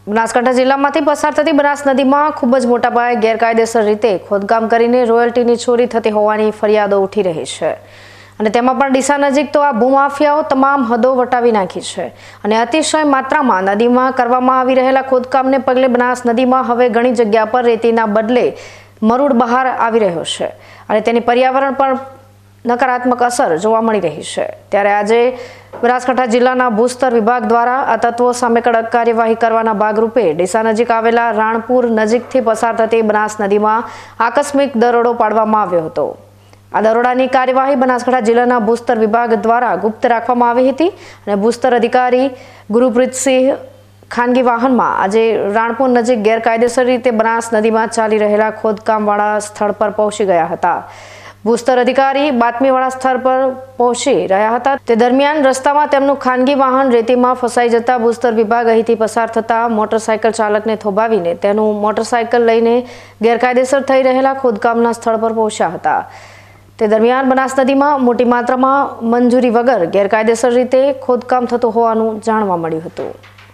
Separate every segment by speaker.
Speaker 1: બનાસકાંઠા જિલ્લામાંથી પસાર થતી બનાસ નદીમાં ખૂબ જ મોટા પાયે ગેરકાયદેસર રીતે ખોદકામ કરીને રોયલ્ટીની ચોરી થતી હોવાની ફરિયાદો ઉઠી રહી છે અને તેમાં પણ ડીસા નજીક તો આ ભૂમાફિયાઓ તમામ હદો વટાવી નાખી છે અને અતિશય માત્રામાં નદીમાં કરવામાં આવી રહેલા ખોદકામને પગલે બનાસ નદીમાં હવે ઘણી જગ્યા પર રેતીના બદલે મરૂડ બહાર આવી રહ્યો છે અને તેની પર્યાવરણ પર નકારાત્મક અસર જોવા મળી રહી છે। ત્યારે આજે બનાસકાંઠા જિલ્લાના ભૂસ્તર વિભાગ દ્વારા આ તત્વો સામે કડક કાર્યવાહી કરવાના ભાગરૂપે ડીસા નજીક આવેલા રાણપુર નજીકથી પસાર થતી બનાસ નદીમાં આકસ્મિક દરોડો પાડવામાં આવ્યો હતો। આ દરોડાની કાર્યવાહી બનાસકાંઠા જિલ્લાના ભૂસ્તર વિભાગ દ્વારા ગુપ્ત રાખવામાં આવી હતી અને ભૂસ્તર અધિકારી ગુરુપ્રીતસિંહ ખાનગી વાહનમાં આજે રાણપુર નજીક ગેરકાયદેસર રીતે બનાસ નદીમાં ચાલી રહેલા ખોદકામવાળા સ્થળ પર પહોંચી ગયા હતા। ભૂસ્તર અધિકારી બાતમીવાળા સ્થળ પર પહોંચી રહ્યા હતા તે દરમિયાન રસ્તામાં તેમનું ખાનગી વાહન રેતીમાં ફસાઈ જતા ભૂસ્તર વિભાગ અહીંથી પસાર થતા મોટરસાયકલ ચાલકને થોભાવીને તેનું મોટરસાયકલ લઈને ગેરકાયદેસર થઈ રહેલા ખોદકામના સ્થળ પર પહોંચ્યા હતા। તે દરમિયાન બનાસ નદીમાં મોટી માત્રામાં મંજૂરી વગર ગેરકાયદેસર રીતે ખોદકામ થતું હોવાનું જાણવા મળ્યું હતું,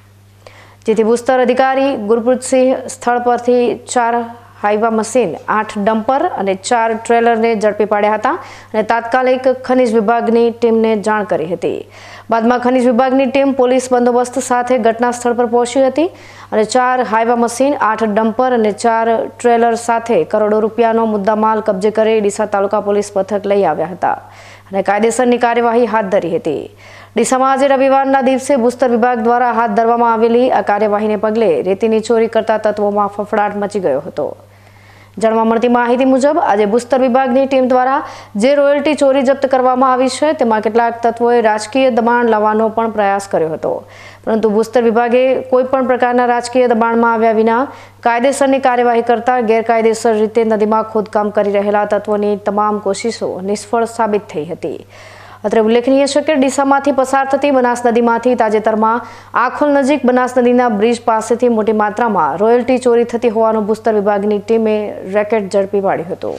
Speaker 1: જેથી ભૂસ્તર અધિકારી ગુરુપ્રીતસિંહ સ્થળ પરથી 4 હાઈવા મશીન, 8 ડમ્પર અને 4 ટ્રેલરને ઝડપી પાડ્યા હતા અને તાત્કાલિક ખનિજ વિભાગની ટીમને જાણ કરી હતી। બાદમાં ખનિજ વિભાગની ટીમ પોલીસ બંદોબસ્ત સાથે ઘટના સ્થળ પર પહોંચી હતી અને 4 હાઈવા મશીન, 8 ડમ્પર અને 4 ટ્રેલર સાથે કરોડો રૂપિયાનો મુદ્દામાલ કબજે કરી ડીસા તાલુકા પોલીસ મથક લઈ આવ્યા હતા અને કાયદેસરની કાર્યવાહી હાથ ધરી હતી। ડીસામાં આજે રવિવારના દિવસે ભૂસ્તર વિભાગ દ્વારા હાથ ધરવામાં આવેલી આ કાર્યવાહીને પગલે રેતીની ચોરી કરતા તત્વોમાં ફફડાટ મચી ગયો હતો। જાણવા મળતી માહિતી મુજબ આજે ભૂસ્તર વિભાગની ટીમ દ્વારા જે રોયલ્ટી ચોરી જપ્ત કરવામાં આવી છે તેમાં કેટલાક તત્વોએ રાજકીય દબાણ લાવવાનો પણ પ્રયાસ કર્યો હતો, પરંતુ ભૂસ્તર વિભાગે કોઈ પણ પ્રકારના રાજકીય દબાણમાં આવ્યા વિના કાયદેસરની કાર્યવાહી કરતા ગેરકાયદેસર રીતે નદીમાં ખોદકામ કરી રહેલા તત્વોની તમામ કોશિશો નિષ્ફળ સાબિત થઈ હતી। અત્રે ઉલ્લેખનીય છે કે ડીસામાંથી પસાર થતી બનાસ નદીમાંથી તાજેતરમાં આખોલ નજીક બનાસ નદીના બ્રિજ પાસેથી મોટી માત્રામાં રોયલ્ટી ચોરી થતી હોવાનું ભૂસ્તર વિભાગની ટીમે રેકેટ ઝડપી પાડ્યું હતું,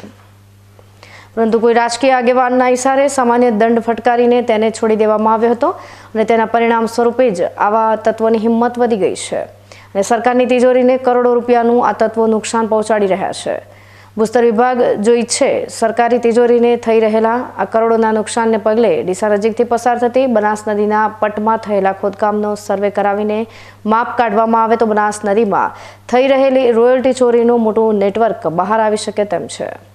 Speaker 1: પરંતુ કોઈ રાજકીય આગેવાનના ઇશારે સામાન્ય દંડ ફટકારીને તેને છોડી દેવામાં આવ્યો હતો અને તેના પરિણામ સ્વરૂપે જ આવા તત્વોની હિંમત વધી ગઈ છે અને સરકારની તિજોરીને કરોડો રૂપિયાનું આ તત્વો નુકસાન પહોંચાડી રહ્યા છે। ભૂસ્તર વિભાગ જો ઈચ્છે સરકારી તિજોરીને થઈ રહેલા આ કરોડોના નુકસાનને પગલે ડીસા નજીકથી પસાર થતી બનાસ નદીના પટમાં થયેલા ખોદકામનો સર્વે કરાવીને માપ કાઢવામાં આવે તો બનાસ નદીમાં થઈ રહેલી રોયલ્ટી ચોરીનું મોટું નેટવર્ક બહાર આવી શકે તેમ છે।